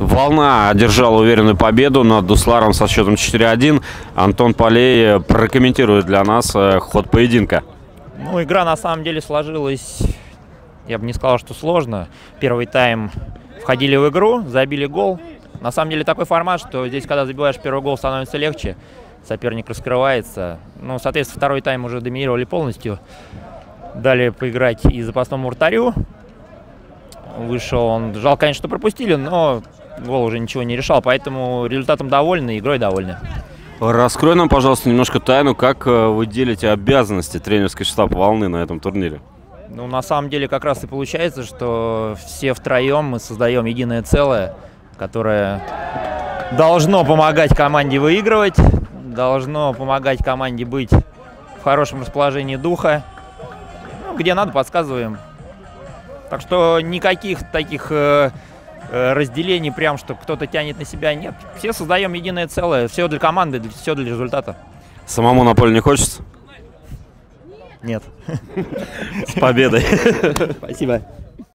Волна одержала уверенную победу над Дусларом со счетом 4-1. Антон Полей прокомментирует для нас ход поединка. Ну, игра на самом деле сложилась, я бы не сказал, что сложно. Первый тайм входили в игру, забили гол. На самом деле такой формат, что здесь, когда забиваешь первый гол, становится легче. Соперник раскрывается. Ну, соответственно, второй тайм уже доминировали полностью. Дали поиграть и запасному вратарю. Вышел он. Жалко, конечно, что пропустили, но гол уже ничего не решал. Поэтому результатом довольны, игрой довольны. Раскрой нам, пожалуйста, немножко тайну, как вы делите обязанности тренерской штаба «Волны» на этом турнире. Ну, на самом деле, как раз и получается, что все втроем мы создаем единое целое, которое должно помогать команде выигрывать, должно помогать команде быть в хорошем расположении духа. Ну, где надо, подсказываем. Так что никаких таких разделений, прям, что кто-то тянет на себя, нет. Все создаем единое целое, все для команды, все для результата. Самому на поле не хочется? Нет. С победой! Спасибо.